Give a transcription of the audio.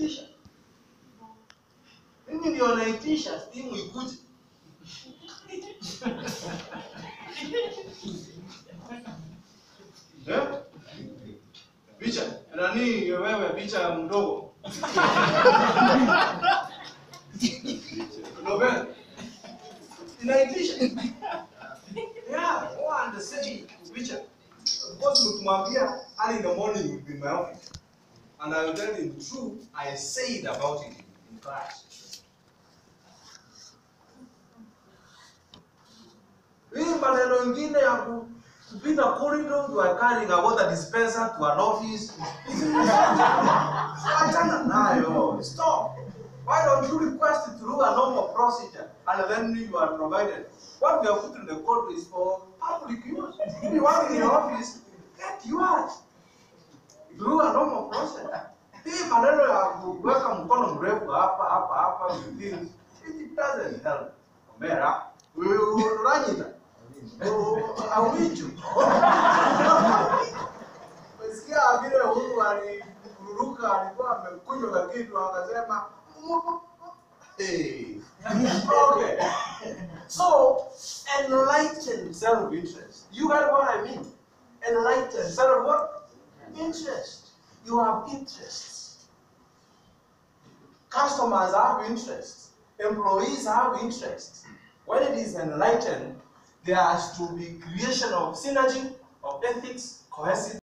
unaitisha. Mimi ndio naitisha timu ikuje. Picha, nani wewe picha mdogo? Nobel. Inaitisha. Yeah, and say picha. Of course, ukimwambia early in the morning will be in my office. And I will tell him true, I said about it in class. Hii maneno ingine ya kupita corridor to a carrying a water dispenser to an office. Achana nayo. Stop. Why don't you request it through a normal procedure and then you are provided? What we have put in the code is for public use. If you work in your office, get yours through a normal procedure. Hii maneno ya kuweka mkono mrefu hapa, it doesn't help. Omera, uranyita. Awichu. Mesikia vile huyu aliruka alikuwa amekunywa kitu akasema hey. Okay. So enlightened self-interest. You got what I mean? Enlightened self what? Interest. You have interests. Customers have interests. Employees have interests. When it is enlightened, there has to be creation of synergy, of ethics, cohesive.